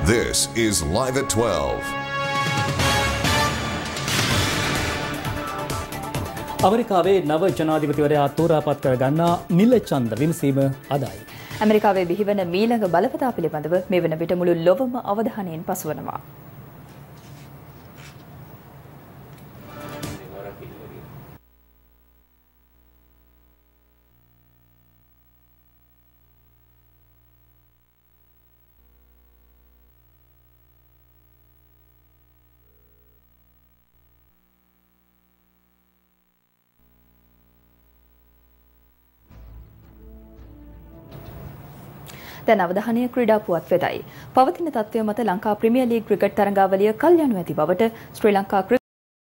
This is Live at 12. අමරිකාවේ නව ජනාධිපතිවරයා තෝරාපත් කර ගන්නා නිල ඡන්ද විමසීම අදයි. ඇමරිකාවේ බිහිවන මීළඟ බලපතා පිළිබඳව මේ වන විට මුළු ලොවම අවධානයෙන් පසුවනවා. දැන් අවධානය ක්‍රීඩා පුවත් වෙතයි. පවතින තත්ත්වය මත ලංකා ප්‍රීමියර් ලීග් ක්‍රිකට් තරඟාවලිය කල් යනු ඇති බවට ශ්‍රී ලංකා